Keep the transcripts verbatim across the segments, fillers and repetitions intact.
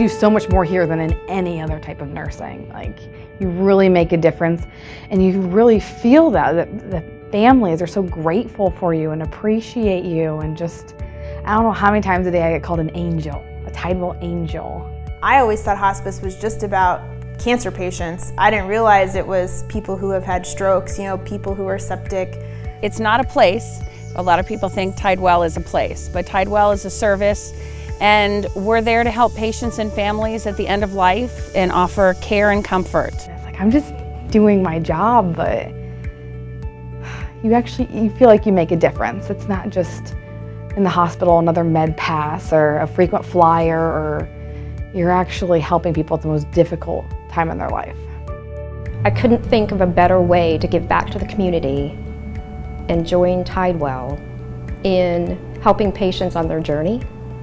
do so much more here than in any other type of nursing. Like, you really make a difference, and you really feel that, that the families are so grateful for you and appreciate you, and just, I don't know how many times a day I get called an angel, a Tidewell angel. I always thought hospice was just about cancer patients. I didn't realize it was people who have had strokes, you know, people who are septic. It's not a place. A lot of people think Tidewell is a place, but Tidewell is a service, and we're there to help patients and families at the end of life and offer care and comfort. It's like, I'm just doing my job, but you actually, you feel like you make a difference. It's not just in the hospital, another med pass or a frequent flyer, or you're actually helping people at the most difficult time in their life. I couldn't think of a better way to give back to the community and join Tidewell in helping patients on their journey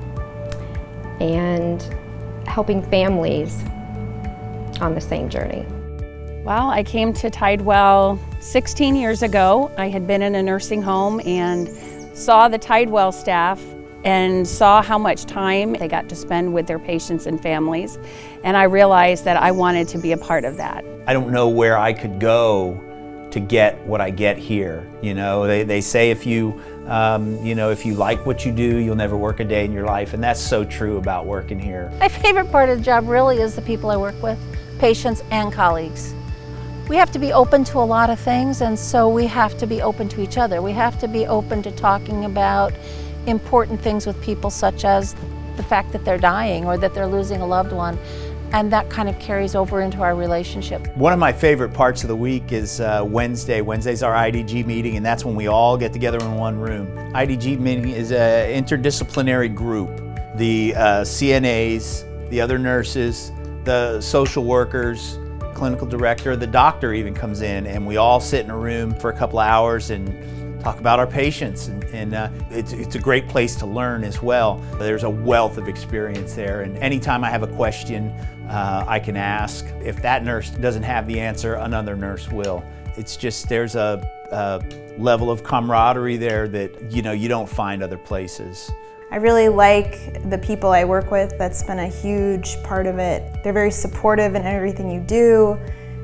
and helping families on the same journey. Well, I came to Tidewell sixteen years ago. I had been in a nursing home and saw the Tidewell staff and saw how much time they got to spend with their patients and families, and I realized that I wanted to be a part of that. I don't know where I could go to get what I get here. You know, they, they say if you, um, you know, if you like what you do, you'll never work a day in your life, and that's so true about working here. My favorite part of the job really is the people I work with, patients and colleagues. We have to be open to a lot of things, and so we have to be open to each other. We have to be open to talking about important things with people, such as the fact that they're dying or that they're losing a loved one. And that kind of carries over into our relationship. One of my favorite parts of the week is uh, Wednesday. Wednesday's our I D G meeting, and that's when we all get together in one room. I D G meeting is an interdisciplinary group. The uh, C N As, the other nurses, the social workers, clinical director, the doctor even comes in, and we all sit in a room for a couple of hours and talk about our patients, and, and uh, it's, it's a great place to learn as well. There's a wealth of experience there, and anytime I have a question, uh, I can ask. If that nurse doesn't have the answer, another nurse will. It's just, there's a, a level of camaraderie there that, you know, you don't find other places. I really like the people I work with. That's been a huge part of it. They're very supportive in everything you do.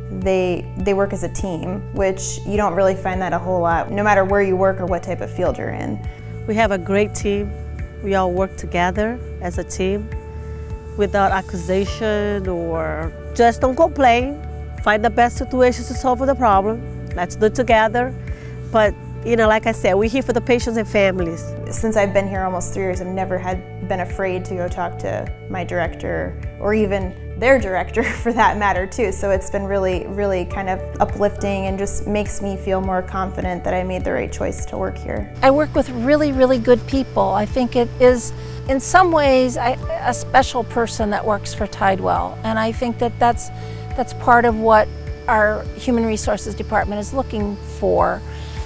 They, they work as a team, which you don't really find that a whole lot, no matter where you work or what type of field you're in. We have a great team. We all work together as a team without accusation, or just don't complain. Find the best situations to solve the problem. Let's do it together. But, you know, like I said, we're here for the patients and families. Since I've been here almost three years, I've never had been afraid to go talk to my director, or even their director for that matter too. So it's been really, really kind of uplifting, and just makes me feel more confident that I made the right choice to work here. I work with really, really good people. I think it is, in some ways, I, a special person that works for Tidewell. And I think that that's, that's part of what our Human Resources Department is looking for.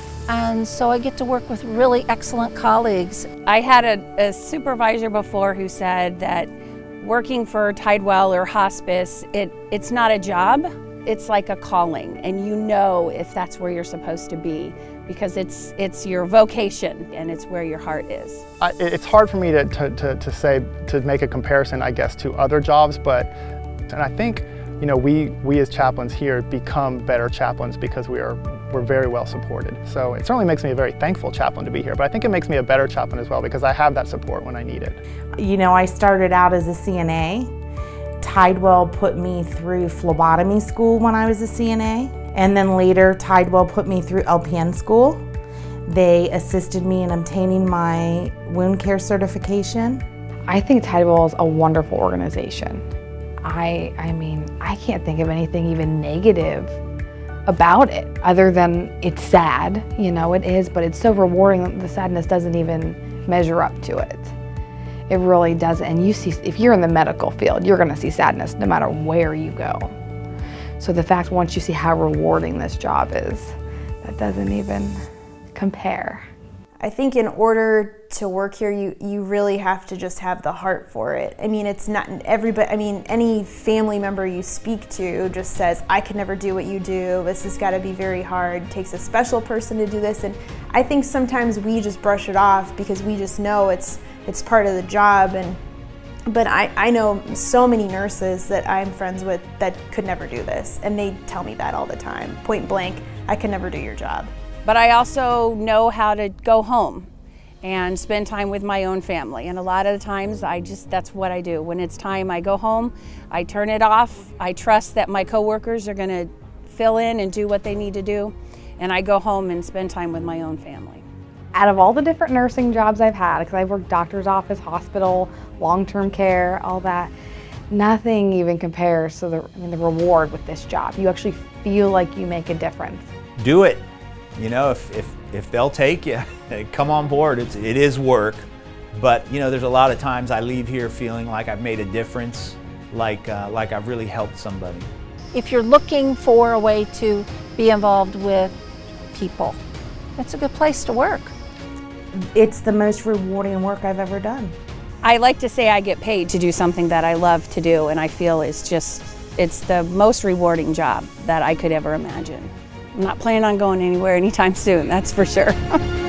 And so I get to work with really excellent colleagues. I had a, a supervisor before who said that working for Tidewell or hospice, it, it's not a job, it's like a calling, and you know if that's where you're supposed to be, because it's, it's your vocation and it's where your heart is. I, it's hard for me to, to, to, to say, to make a comparison, I guess, to other jobs, but, and I think, you know, we, we as chaplains here become better chaplains because we are we're very well supported. So it certainly makes me a very thankful chaplain to be here, but I think it makes me a better chaplain as well because I have that support when I need it. You know, I started out as a C N A. Tidewell put me through phlebotomy school when I was a C N A, and then later Tidewell put me through L P N school. They assisted me in obtaining my wound care certification. I think Tidewell is a wonderful organization. I, I mean, I can't think of anything even negative about it, other than it's sad, you know, it is, but it's so rewarding that the sadness doesn't even measure up to it. It really doesn't, and you see, if you're in the medical field, you're gonna see sadness no matter where you go. So the fact, once you see how rewarding this job is, that doesn't even compare. I think in order to work here, you, you really have to just have the heart for it. I mean, it's not everybody, I mean, any family member you speak to just says, I could never do what you do, this has gotta be very hard, it takes a special person to do this, and I think sometimes we just brush it off because we just know it's, it's part of the job, and But I, I know so many nurses that I'm friends with that could never do this, and they tell me that all the time, point blank, I could never do your job. But I also know how to go home and spend time with my own family, and a lot of the times I just, that's what I do. When it's time, I go home, I turn it off, I trust that my coworkers are gonna fill in and do what they need to do, and I go home and spend time with my own family. Out of all the different nursing jobs I've had, because I've worked doctor's office, hospital, long-term care, all that, nothing even compares to the, I mean, the reward with this job. You actually feel like you make a difference. Do it. You know, if, if, if they'll take you, come on board. It's, it is work, but you know, there's a lot of times I leave here feeling like I've made a difference, like, uh, like I've really helped somebody. If you're looking for a way to be involved with people, it's a good place to work. It's the most rewarding work I've ever done. I like to say I get paid to do something that I love to do, and I feel it's just, it's the most rewarding job that I could ever imagine. I'm not planning on going anywhere anytime soon, that's for sure.